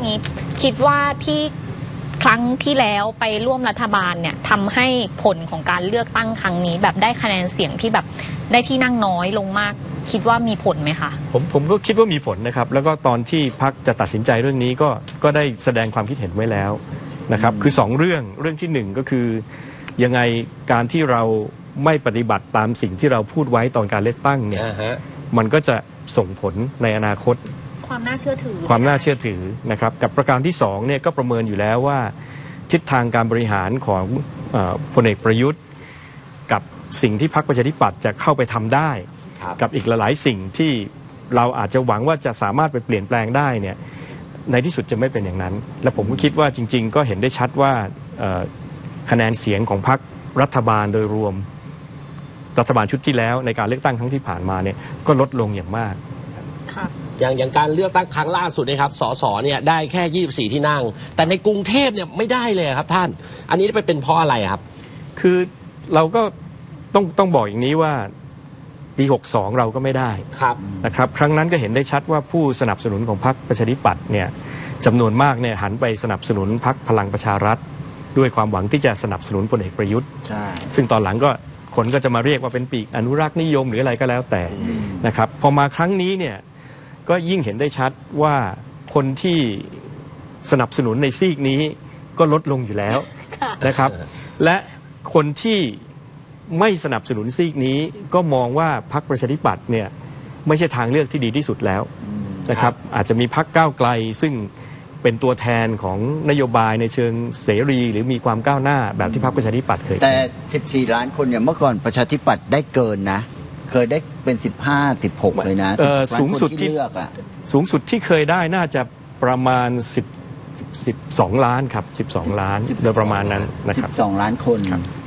อย่างนี้คิดว่าที่ครั้งที่แล้วไปร่วมรัฐบาลเนี่ยทำให้ผลของการเลือกตั้งครั้งนี้แบบได้คะแนนเสียงที่แบบได้ที่นั่งน้อยลงมากคิดว่ามีผลไหมคะผมก็คิดว่ามีผลนะครับแล้วก็ตอนที่พรรคจะตัดสินใจเรื่องนี้ก็ได้แสดงความคิดเห็นไว้แล้วนะครับคือ2เรื่องที่1ก็คือยังไงการที่เราไม่ปฏิบัติตามสิ่งที่เราพูดไว้ตอนการเลือกตั้งเนี่ยมันก็จะส่งผลในอนาคตความน่าเชื่อถือนะครับกับประการที่2เนี่ยก็ประเมินอยู่แล้วว่าทิศทางการบริหารของพลเอกประยุทธ์กับสิ่งที่พรรคประชาธิปัตย์จะเข้าไปทำได้กับอีกหลายๆสิ่งที่เราอาจจะหวังว่าจะสามารถไปเปลี่ยนแปลงได้เนี่ยในที่สุดจะไม่เป็นอย่างนั้นและผมก็คิดว่าจริงๆก็เห็นได้ชัดว่าคะแนนเสียงของพรรครัฐบาลโดยรวมรัฐบาลชุดที่แล้วในการเลือกตั้งครั้งที่ผ่านมาเนี่ยก็ลดลงอย่างมากอย่างการเลือกตั้งครั้งล่าสุดนะครับสสเนี่ยได้แค่24ที่นั่งแต่ในกรุงเทพเนี่ยไม่ได้เลยครับท่านอันนี้เป็นเพราะอะไรครับคือเราก็ต้องบอกอย่างนี้ว่าปี62เราก็ไม่ได้นะครับครั้งนั้นก็เห็นได้ชัดว่าผู้สนับสนุนของพรรคประชาธิปัตย์เนี่ยจำนวนมากเนี่ยหันไปสนับสนุนพรรคพลังประชารัฐด้วยความหวังที่จะสนับสนุนพลเอกประยุทธ์ซึ่งตอนหลังก็คนก็จะมาเรียกว่าเป็นปีกอนุรักษ์นิยมหรืออะไรก็แล้วแต่นะครับพอมาครั้งนี้เนี่ยก็ยิ่งเห็นได้ชัดว่าคนที่สนับสนุนในซีกนี้ก็ลดลงอยู่แล้วนะครับและคนที่ไม่สนับสนุนซีกนี้ก็มองว่าพรรคประชาธิปัตย์เนี่ยไม่ใช่ทางเลือกที่ดีที่สุดแล้วนะครับอาจจะมีพรรคก้าวไกลซึ่งเป็นตัวแทนของนโยบายในเชิงเสรีหรือมีความก้าวหน้าแบบที่พรรคประชาธิปัตย์เคยแต่14ล้านคนเนี่ยเมื่อก่อนประชาธิปัตย์ได้เกินนะเคยได้เป็น15-16เลยนะสูงสุดที่เคยได้น่าจะประมาณ12ล้านครับ12ล้านโดยประมาณนั้นนะครับ 12ล้านคน